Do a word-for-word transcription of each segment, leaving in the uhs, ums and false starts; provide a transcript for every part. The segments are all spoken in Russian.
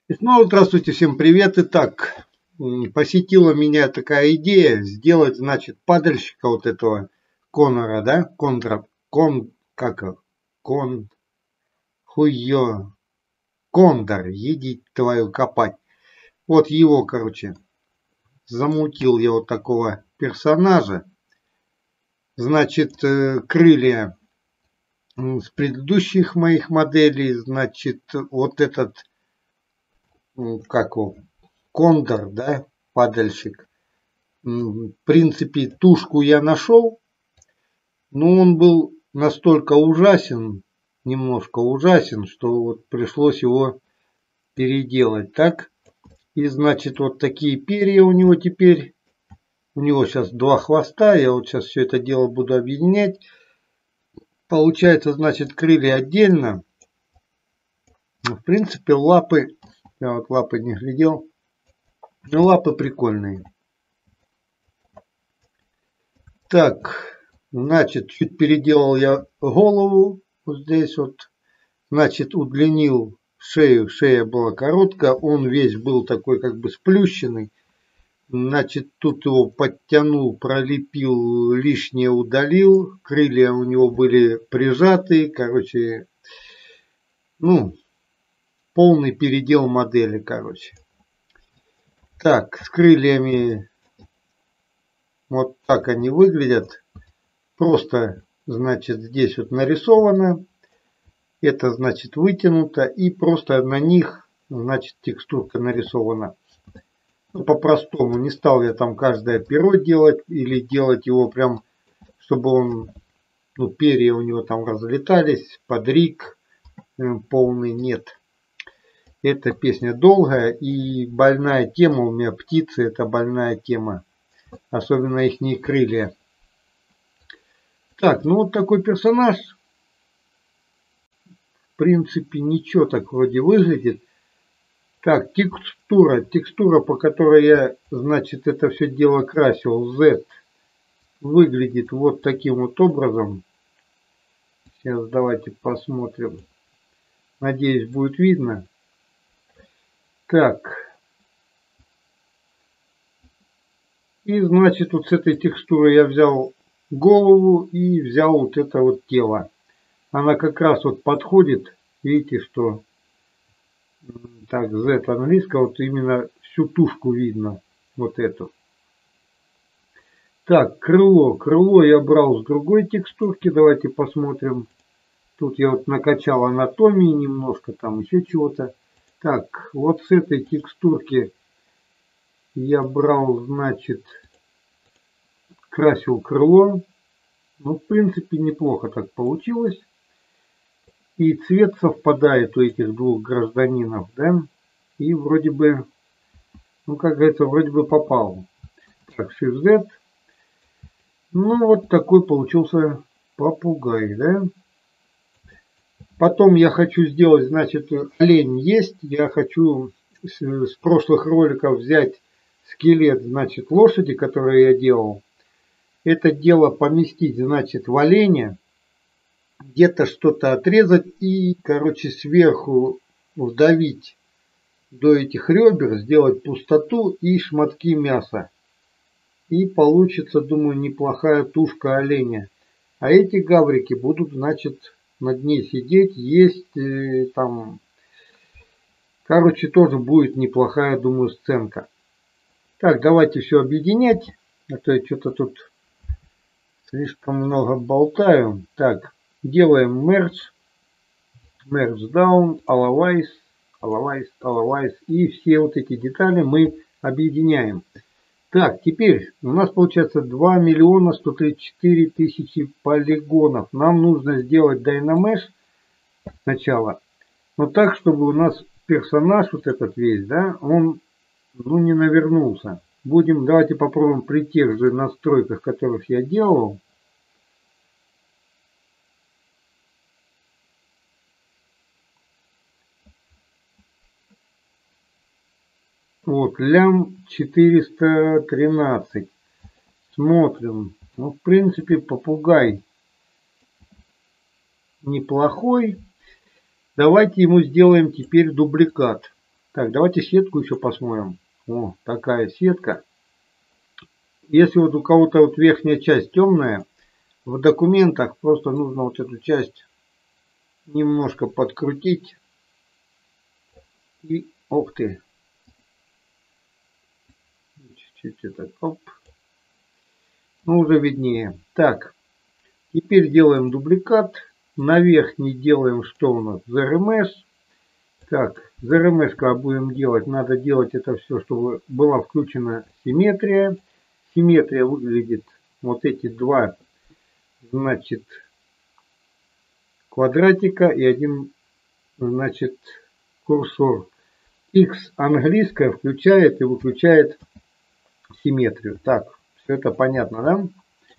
И снова здравствуйте, всем привет. Итак, посетила меня такая идея сделать, значит, падальщика вот этого Конора, да, Кондра, Кон, как его, Кон, хуё, Кондор, едить твою копать. Вот его, короче, замутил я вот такого персонажа. Значит, крылья с предыдущих моих моделей, значит, вот этот, как его, Кондор, да, падальщик. В принципе, тушку я нашел, но он был настолько ужасен, немножко ужасен, что вот пришлось его переделать. Так, и значит, вот такие перья у него теперь. У него сейчас два хвоста, я вот сейчас все это дело буду объединять. Получается, значит, крылья отдельно. В принципе, лапы, я вот лапы не глядел, но лапы прикольные. Так, значит, чуть переделал я голову вот здесь вот. Значит, удлинил шею, шея была короткая, он весь был такой как бы сплющенный. Значит, тут его подтянул, пролепил, лишнее удалил. Крылья у него были прижатые, короче, ну, полный передел модели, короче. Так, с крыльями вот так они выглядят. Просто, значит, здесь вот нарисовано. Это, значит, вытянуто. И просто на них, значит, текстурка нарисована. Ну, по-простому. Не стал я там каждое перо делать. Или делать его прям, чтобы он, ну, перья у него там разлетались. Подриг полный. Нет. Эта песня долгая. И больная тема у меня. Птицы — это больная тема. Особенно их крылья. Так, ну вот такой персонаж. В принципе, ничего так вроде выглядит. Так, текстура. Текстура, по которой я, значит, это все дело красил. Z. Выглядит вот таким вот образом. Сейчас давайте посмотрим. Надеюсь, будет видно. Так. И, значит, вот с этой текстурой я взял голову и взял вот это вот тело. Она как раз вот подходит. Видите, что так, Z английского, вот именно всю тушку видно. Вот эту. Так, крыло. Крыло я брал с другой текстурки. Давайте посмотрим. Тут я вот накачал анатомии немножко, там еще чего-то. Так, вот с этой текстурки я брал, значит, красил крыло. Ну, в принципе, неплохо так получилось. И цвет совпадает у этих двух гражданинов, да? И вроде бы, ну, как говорится, вроде бы попал. Так, Shift-Z. Ну, вот такой получился попугай, да? Потом я хочу сделать, значит, олень есть. Я хочу с, с прошлых роликов взять скелет, значит, лошади, который я делал. Это дело поместить, значит, в оленя. Где-то что-то отрезать и, короче, сверху вдавить до этих ребер, сделать пустоту и шматки мяса. И получится, думаю, неплохая тушка оленя. А эти гаврики будут, значит, на дне сидеть, есть э, там. Короче, тоже будет неплохая, думаю, сценка. Так, давайте все объединять. А то я что-то тут слишком много болтаю. Так, делаем merge. Merge down, allowize, allowize, allowize. И все вот эти детали мы объединяем. Так, теперь у нас получается два миллиона сто тридцать четыре тысячи полигонов. Нам нужно сделать Dynamesh сначала. Но так, чтобы у нас персонаж вот этот весь, да, он, ну, не навернулся. Будем, давайте попробуем при тех же настройках, которых я делал. Вот, лям четыреста тринадцать. Смотрим. Ну, в принципе, попугай неплохой. Давайте ему сделаем теперь дубликат. Так, давайте сетку еще посмотрим. О, такая сетка. Если вот у кого-то вот верхняя часть темная, в документах просто нужно вот эту часть немножко подкрутить. И, ух ты, чуть-чуть это, оп. Ну, уже виднее. Так, теперь делаем дубликат. На верхний делаем, что у нас? зэ эр эм эс. Так, зэ эр эм эс будем делать. Надо делать это все, чтобы была включена симметрия. Симметрия выглядит вот эти два, значит, квадратика и один, значит, курсор. X английская включает и выключает симметрию. Так, все это понятно, да?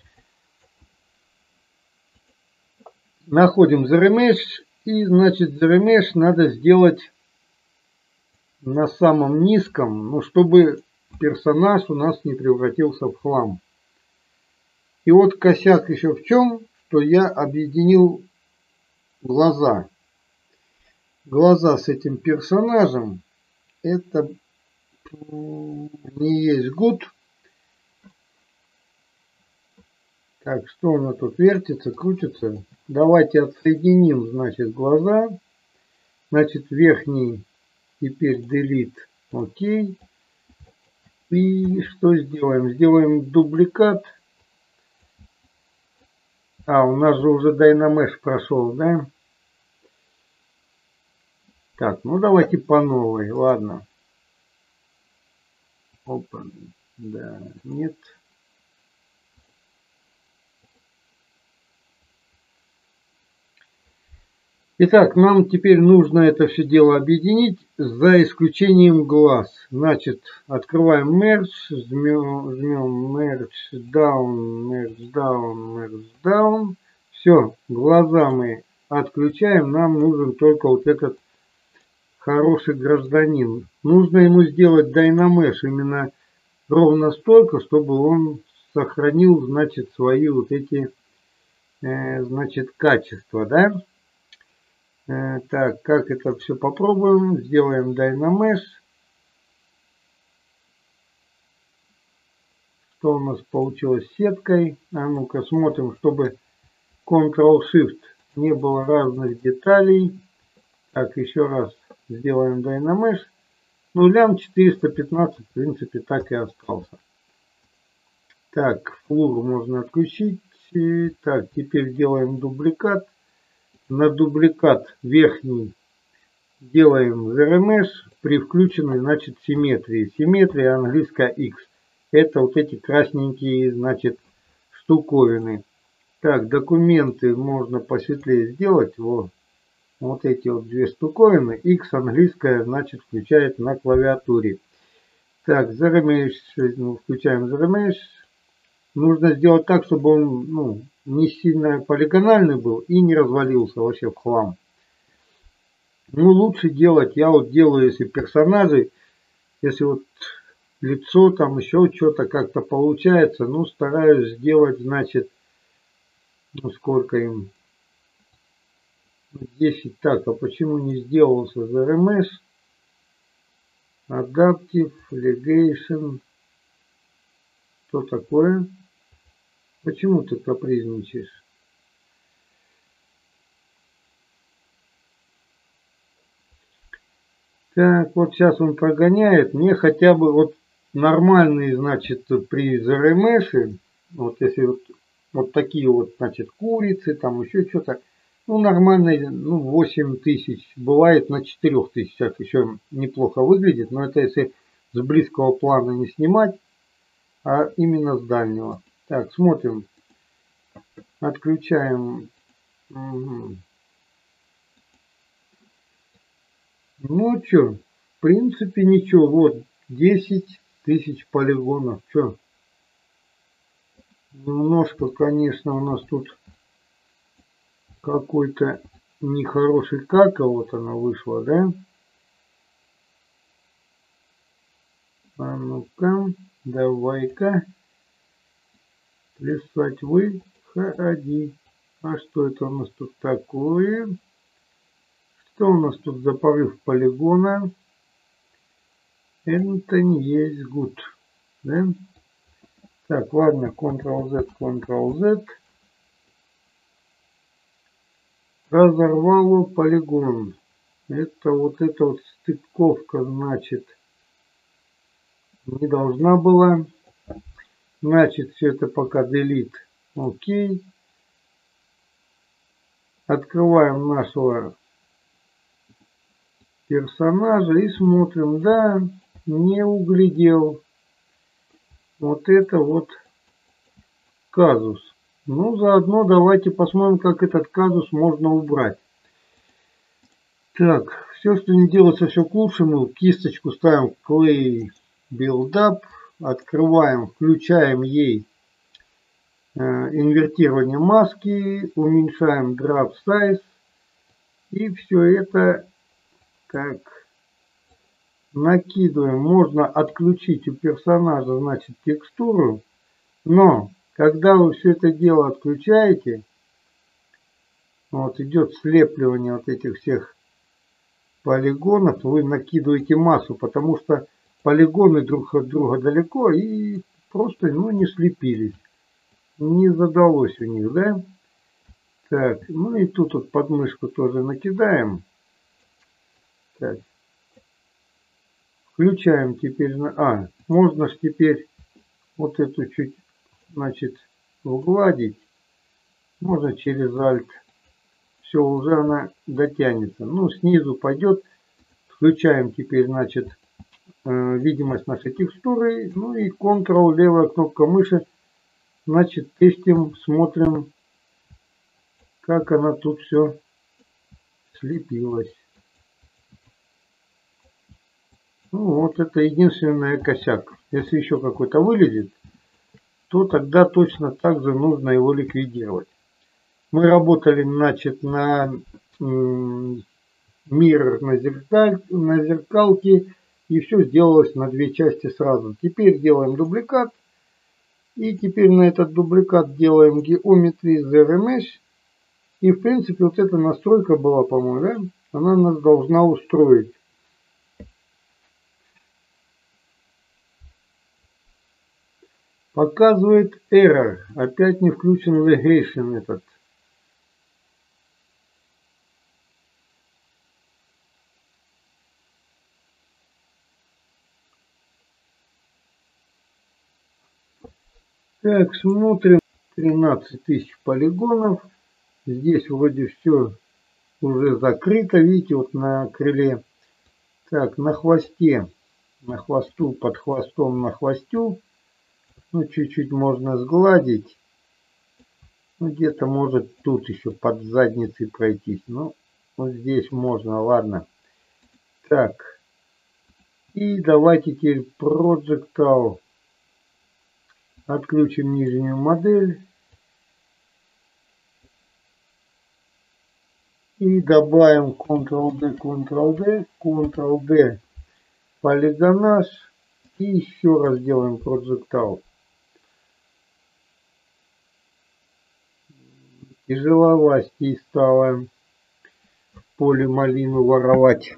Находим зэ эр эм эс и, значит, зэ эр эм эс надо сделать на самом низком, ну, чтобы персонаж у нас не превратился в хлам. И вот косяк еще в чем, что я объединил глаза. Глаза с этим персонажем, это не есть good. Так, что у нас тут вертится, крутится? Давайте отсоединим, значит, глаза. Значит, верхний теперь delete. Окей. И что сделаем? Сделаем дубликат. А, у нас же уже Dynamesh прошел, да? Так, ну давайте по новой, ладно. Опа, да, нет. Итак, нам теперь нужно это все дело объединить, за исключением глаз. Значит, открываем Merge, жмем, жмем Merge Down, Merge Down, Merge Down. Все, глаза мы отключаем, нам нужен только вот этот хороший гражданин. Нужно ему сделать Dynamesh именно ровно столько, чтобы он сохранил, значит, свои вот эти, э, значит, качества, да? Так, как это все попробуем? Сделаем Dynamesh. Что у нас получилось с сеткой? А ну-ка смотрим, чтобы контрол-Shift не было разных деталей. Так, еще раз сделаем Dynamesh. Ну, лям четыреста пятнадцать, в принципе, так и остался. Так, флур можно отключить. Так, теперь делаем дубликат. На дубликат верхний делаем зэ эр эм эс при включенной, значит, симметрии. Симметрия английская X. Это вот эти красненькие, значит, штуковины. Так, документы можно посветлее сделать. Вот, вот эти вот две штуковины. X английская, значит, включает на клавиатуре. Так, зэ эр эм эс, ну, включаем зэ эр эм эс. Нужно сделать так, чтобы он, ну, не сильно полигональный был и не развалился вообще в хлам. Ну, лучше делать, я вот делаю, если персонажи, если вот лицо, там еще что-то как-то получается, ну, стараюсь сделать, значит, ну, сколько им, десять, так, а почему не сделался зэ эр эм эс, Adaptive, Legation, что такое, почему ты капризничаешь? Так, вот сейчас он прогоняет. Мне хотя бы вот нормальные, значит, при зэ эр эм эс, вот если вот, вот такие вот, значит, курицы, там еще что-то, ну, нормальные, ну, восемь тысяч. Бывает на четырёх тысячах еще неплохо выглядит, но это если с близкого плана не снимать, а именно с дальнего. Так, смотрим. Отключаем. Угу. Ну, что, в принципе, ничего. Вот, десять тысяч полигонов. Что? Немножко, конечно, у нас тут какой-то нехороший кака. Вот она вышла, да? А ну-ка, давай-ка. Плясать выходи. А что это у нас тут такое? Что у нас тут за порыв полигона? Это не есть good. Да? Так, ладно, контрол-Z, контрол-Z. Разорвало полигон. Это вот эта вот стыковка, значит, не должна была. Значит, все это пока delete. Окей. Открываем нашего персонажа и смотрим. Да, не углядел. Вот это вот казус. Ну, заодно давайте посмотрим, как этот казус можно убрать. Так, все, что не делается, все к лучшему. Кисточку ставим в Clay Build Up. Открываем, включаем ей э, инвертирование маски. Уменьшаем Drop Size. И все это так накидываем. Можно отключить у персонажа, значит, текстуру. Но когда вы все это дело отключаете, вот идет слепливание вот этих всех полигонов, вы накидываете массу, потому что полигоны друг от друга далеко и просто ну, не слепились. Не задалось у них, да? Так, ну и тут вот подмышку тоже накидаем. Так. Включаем теперь на... А, можно ж теперь вот эту чуть, значит, угладить. Можно через Alt. Все, уже она дотянется. Ну, снизу пойдет. Включаем теперь, значит, э, видимость нашей текстуры. Ну и Ctrl, левая кнопка мыши. Значит, тестим, смотрим, как она тут все слепилась. Ну, вот это единственный косяк. Если еще какой-то вылезет, то тогда точно так же нужно его ликвидировать. Мы работали, значит, на мир на, зеркаль, на зеркалке, и все сделалось на две части сразу. Теперь делаем дубликат, и теперь на этот дубликат делаем Geometry Zero Mesh. И, в принципе, вот эта настройка была, по-моему, да? Она нас должна устроить. Показывает error. Опять не включен legation этот. Так, смотрим. тринадцать тысяч полигонов. Здесь вроде все уже закрыто. Видите, вот на крыле. Так, на хвосте. На хвосту, под хвостом на хвостю. Ну, чуть-чуть можно сгладить. Ну, где-то может тут еще под задницей пройтись. Ну, вот здесь можно, ладно. Так. И давайте теперь Projectile. Отключим нижнюю модель. И добавим Ctrl-D, Ctrl-D, Ctrl-D полигонаж. И еще раз делаем Projectile. Тяжеловастей стало в поле малину воровать.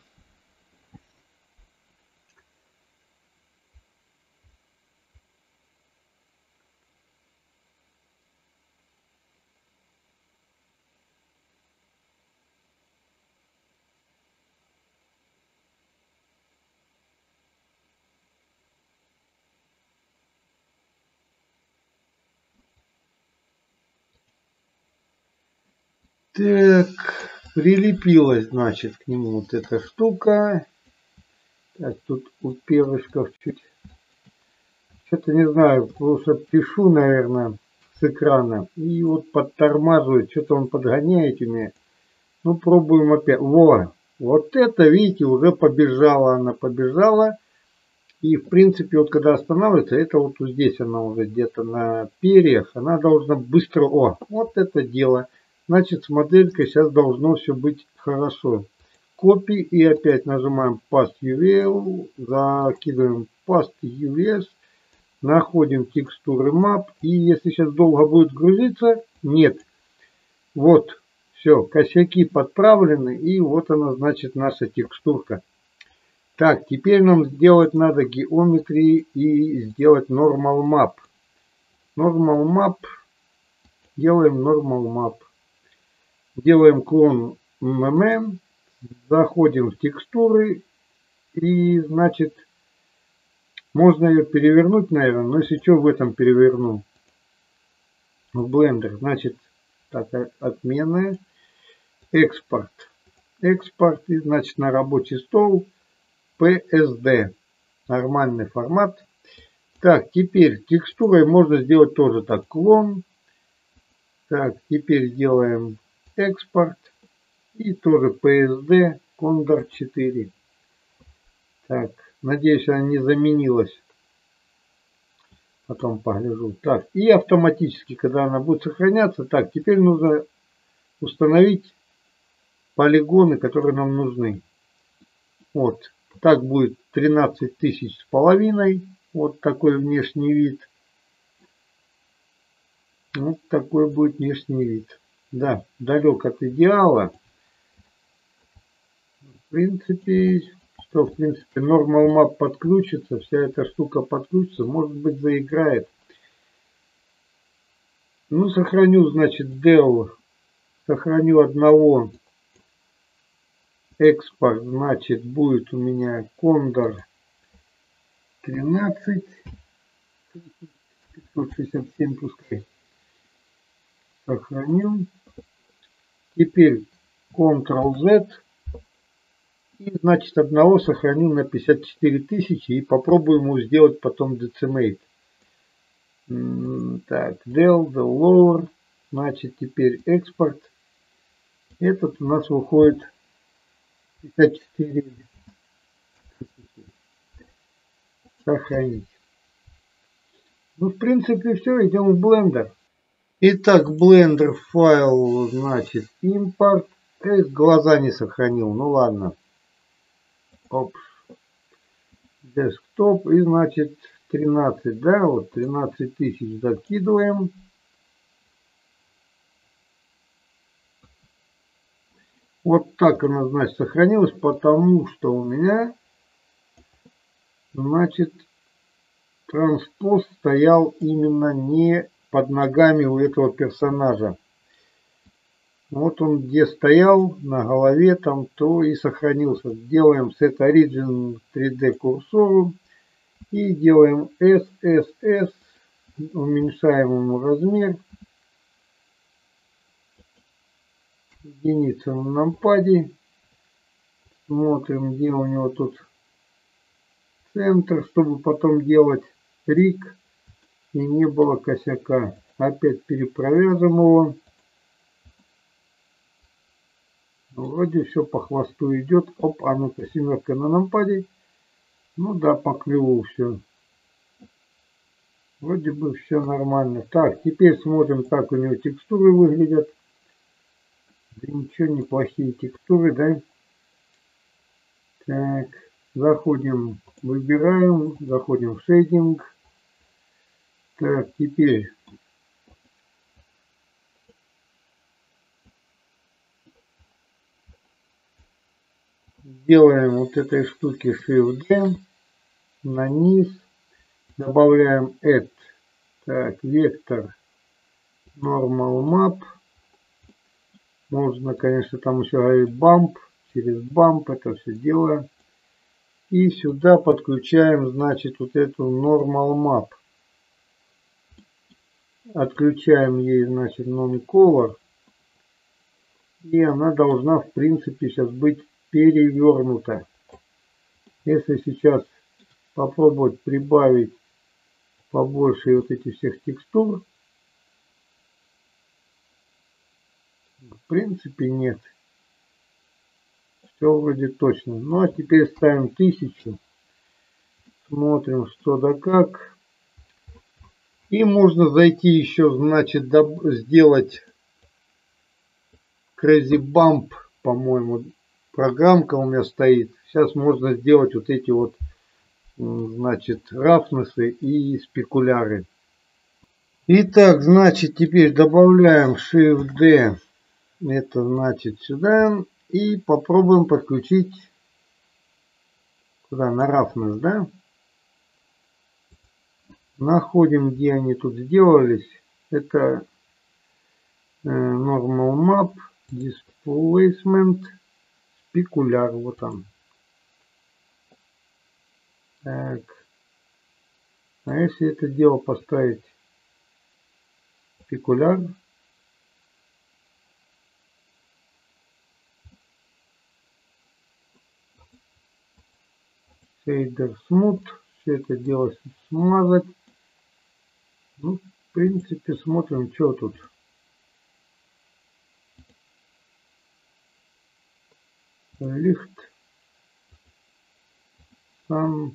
Так, прилепилась, значит, к нему вот эта штука. Так, тут у перышков чуть... Что-то не знаю, просто пишу, наверное, с экрана. И вот подтормаживает, что-то он подгоняет у меня. Ну, пробуем опять. Во, вот это, видите, уже побежала она, побежала. И, в принципе, вот когда останавливается, это вот здесь она уже где-то на перьях. Она должна быстро... О, вот это дело. Значит, с моделькой сейчас должно все быть хорошо. Копи и опять нажимаем Paste ю ви эл, закидываем Paste ю ви эс, находим текстуры Map. И если сейчас долго будет грузиться, нет. Вот, все, косяки подправлены. И вот она, значит, наша текстурка. Так, теперь нам сделать надо геометрии и сделать normal map. Normal map. Делаем normal map. Делаем клон эм эм эм. Заходим в текстуры. И, значит, можно ее перевернуть, наверное. Но если что, в этом переверну. В Blender. Значит, так, отмена. Экспорт. Экспорт. И, значит, на рабочий стол. пи эс ди. Нормальный формат. Так, теперь текстурой можно сделать тоже так. Клон. Так, теперь делаем экспорт. И тоже пи эс ди Condor четыре. Так, надеюсь, она не заменилась. Потом погляжу. Так, и автоматически, когда она будет сохраняться. Так, теперь нужно установить полигоны, которые нам нужны. Вот. Так будет тринадцать тысяч с половиной. Вот такой внешний вид. Вот такой будет внешний вид. Да, далек от идеала. В принципе, что в принципе Normal Map подключится, вся эта штука подключится, может быть заиграет. Ну, сохраню, значит, del, сохраню одного. Экспорт, значит, будет у меня Condor тринадцать. пятьсот шестьдесят семь пускай. Сохраню. Теперь контрол зет. И, значит, одного сохраню на пятьдесят четыре тысячи и попробую ему сделать потом decimate. Так, del, del lower. Значит, теперь экспорт. Этот у нас выходит пятьдесят четыре тысячи. Сохранить. Ну, в принципе, все. Идем в Blender. Итак, Blender файл, значит, импорт. Глаза не сохранил. Ну, ладно. Оп. Десктоп. И, значит, тринадцать, да, вот тринадцать тысяч закидываем. Вот так она, значит, сохранилась, потому что у меня, значит, транспоз стоял именно не под ногами у этого персонажа. Вот он где стоял, на голове там, то и сохранился. Делаем Set Origin три дэ курсору и делаем эс эс эс, уменьшаем ему размер. Единица на нампаде. Смотрим, где у него тут центр, чтобы потом делать риг и не было косяка. Опять перепровяжем его. Вроде все по хвосту идет. Оп, а ну-ка, семерка на нампаде. Ну да, по клюву все. Вроде бы все нормально. Так, теперь смотрим, как у него текстуры выглядят. Да ничего, неплохие текстуры, да? Так, заходим, выбираем, заходим в шейдинг. Так, теперь делаем вот этой штуки Shift-D на низ, добавляем Add, так, вектор Normal Map. Можно, конечно, там еще говорить bump, через bump это все дело. И сюда подключаем, значит, вот эту Normal Map. Отключаем ей, значит, Non-Color. И она должна, в принципе, сейчас быть перевернута. Если сейчас попробовать прибавить побольше вот этих всех текстур, в принципе, нет. Все вроде точно. Ну, а теперь ставим тысячу. Смотрим, что да как. И можно зайти еще, значит, сделать Crazy Bump, по-моему, программка у меня стоит. Сейчас можно сделать вот эти вот, значит, рафнесы и спекуляры. Итак, значит, теперь добавляем Shift-D. Это значит сюда. И попробуем подключить Сюда на roughness, да? Находим, где они тут сделались. Это э, normal map, displacement, specular, вот он. Так. А если это дело поставить спекуляр, шейдер смут, все это дело смазать. Ну, в принципе, смотрим, что тут. Лихт, сам.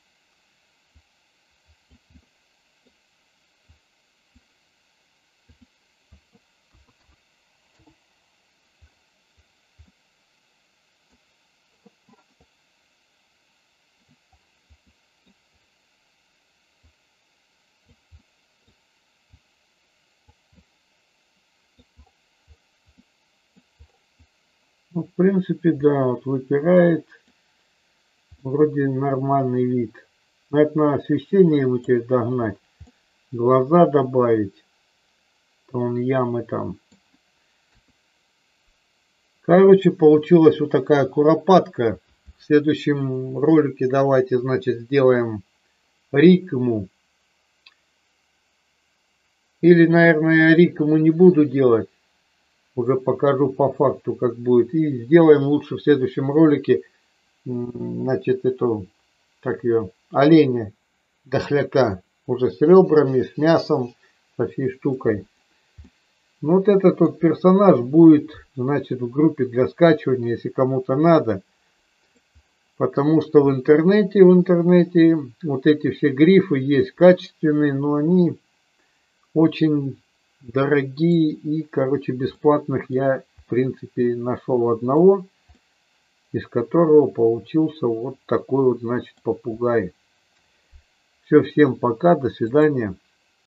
Ну, в принципе, да, вот выпирает. Вроде нормальный вид. Но это на освещение его теперь догнать. Глаза добавить. То он ямы там. Короче, получилась вот такая куропатка. В следующем ролике давайте, значит, сделаем рикому. Или, наверное, я рикому не буду делать. Уже покажу по факту, как будет. И сделаем лучше в следующем ролике, значит, эту, как ее, оленя дохляка. Уже с ребрами, с мясом, со всей штукой. Ну, вот этот вот персонаж будет, значит, в группе для скачивания, если кому-то надо. Потому что в интернете, в интернете вот эти все грифы есть качественные, но они очень дорогие и, короче, бесплатных я, в принципе, нашел одного, из которого получился вот такой вот, значит, попугай. Все, всем пока, до свидания.